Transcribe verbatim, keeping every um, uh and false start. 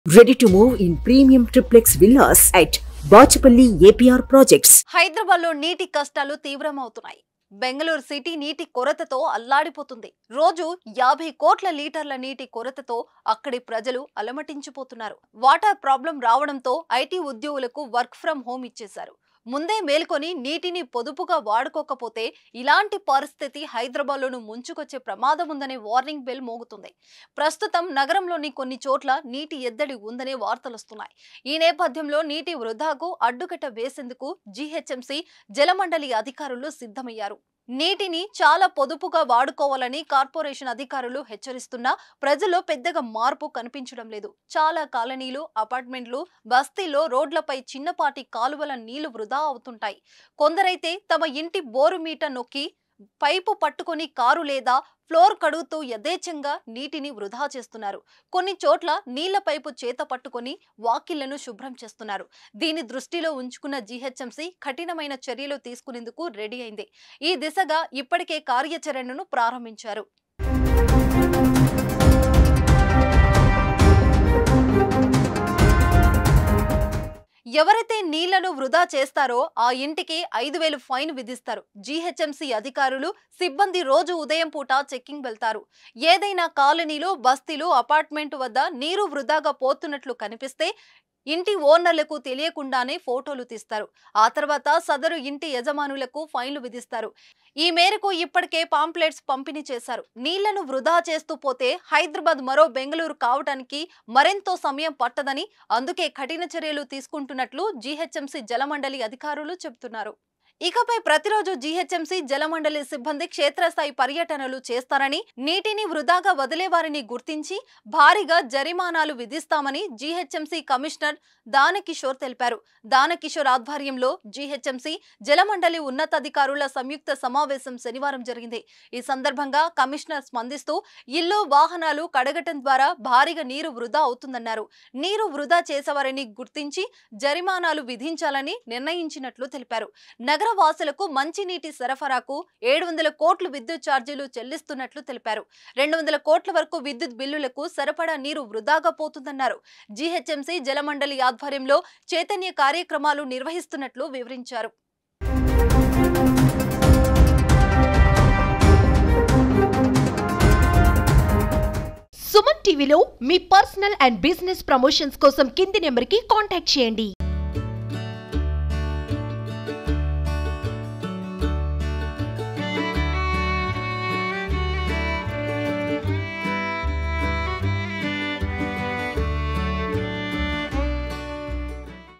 Ready to move in premium triplex villas at Bachapalli A P R projects. Hyderabad లో నీటి కష్టాలు తీవ్రమవుతున్నాయి. Bengaluru city నీటి కొరతతో అల్లాడిపోతుంది. రోజు యాభై కోట్ల లీటర్ల నీటి కొరతతో అక్కడి ప్రజలు అలమటించిపోతున్నారు. వాటర్ ప్రాబ్లం రావడంతో ఐటీ ఉద్యోగులకు వర్క్ ఫ్రం హోమ్ ఇచ్చేశారు. ముందే మేల్కొని నీటిని పొదుపుగా వాడుకోకపోతే ఇలాంటి పరిస్థితి హైదరాబాద్లోనూ ముంచుకొచ్చే ప్రమాదం ఉందనే వార్నింగ్ బెల్ మోగుతుంది. ప్రస్తుతం నగరంలోని కొన్ని చోట్ల నీటి ఎద్దడి ఉందనే వార్తలొస్తున్నాయి. ఈ నేపథ్యంలో నీటి వృధాకు అడ్డుకట్ట వేసేందుకు జీహెచ్ఎంసీ జలమండలి అధికారులు సిద్ధమయ్యారు. నీటిని చాలా పొదుపుగా వాడుకోవాలని కార్పొరేషన్ అధికారులు హెచ్చరిస్తున్నా ప్రజల్లో పెద్దగా మార్పు కనిపించడం లేదు. చాలా కాలనీలు, అపార్ట్మెంట్లు, బస్తీల్లో రోడ్లపై చిన్నపాటి కాలువల నీళ్లు వృధా అవుతుంటాయి. కొందరైతే తమ ఇంటి బోరు మీట నొక్కి పైపు పట్టుకొని కారు లేదా ఫ్లోర్ కడుగుతూ యథేచ్ఛంగా నీటిని వృధా చేస్తున్నారు. కొన్ని చోట్ల నీళ్ల పైపు చేత పట్టుకొని వాకిళ్లను శుభ్రం చేస్తున్నారు. దీని దృష్టిలో ఉంచుకున్న జీహెచ్ఎంసీ కఠినమైన చర్యలు తీసుకునేందుకు రెడీ అయింది. ఈ దిశగా ఇప్పటికే కార్యాచరణను ప్రారంభించారు. ఎవరైతే నీళ్లను వృధా చేస్తారో ఆ ఇంటికి ఐదు వేలు ఫైన్ విధిస్తారు. జీహెచ్ఎంసీ అధికారులు, సిబ్బంది రోజు ఉదయం పూట చెక్కింగ్ వెళ్తారు. ఏదైనా కాలనీలో, బస్తీలు, అపార్ట్మెంట్ వద్ద నీరు వృధాగా పోతున్నట్లు కనిపిస్తే ఇంటి ఓనర్లకు తెలియకుండానే ఫోటోలు తీస్తారు. ఆ తర్వాత సదరు ఇంటి యజమానులకు ఫైన్లు విధిస్తారు. ఈ మేరకు ఇప్పటికే పాంప్లెట్స్ పంపిణీ చేశారు. నీళ్లను వృధా చేస్తూ పోతే హైదరాబాద్ మరో బెంగళూరు కావడానికి మరెంతో సమయం పట్టదని, అందుకే కఠిన చర్యలు తీసుకుంటున్నట్లు జీహెచ్ఎంసీ జలమండలి అధికారులు చెబుతున్నారు. ఇకపై ప్రతిరోజు జీహెచ్ఎంసీ జలమండలి సిబ్బంది క్షేత్రస్థాయి పర్యటనలు చేస్తారని, నీటిని వృధాగా వదిలేవారిని గుర్తించి భారీగా జరిమానాలు విధిస్తామని జీహెచ్ఎంసీ కమిషనర్ దానకిషోర్ తెలిపారు. దానకిషోర్ ఆధ్వర్యంలో జీహెచ్ఎంసీ జలమండలి ఉన్నతాధికారుల సంయుక్త సమావేశం శనివారం జరిగింది. ఈ సందర్భంగా కమిషనర్ స్పందిస్తూ ఇల్లు, వాహనాలు కడగటం ద్వారా భారీగా నీరు వృధా అవుతుందన్నారు. నీరు వృధా చేసేవారిని గుర్తించి జరిమానాలు విధించాలని నిర్ణయించినట్లు తెలిపారు. నగర వాసులకు మంచినీటి సరఫరాకు ఏడు వందల కోట్లు విద్యుత్ ఛార్జీలు చెల్లిస్తున్నట్లు తెలిపారు. రెండు వందల కోట్ల వరకు విద్యుత్ బిల్లులకు సరఫరా నీరు వృధాగా పోతుందన్నారు. జీహెచ్ఎంసీ జలమండలి ఆధ్వర్యంలో చైతన్య కార్యక్రమాలు నిర్వహిస్తున్నట్లు వివరించారు. సుమన్ టీవీలో మీ పర్సనల్ అండ్ బిజినెస్ ప్రమోషన్స్ కోసం కింది నెంబర్కి కాంటాక్ట్ చేయండి.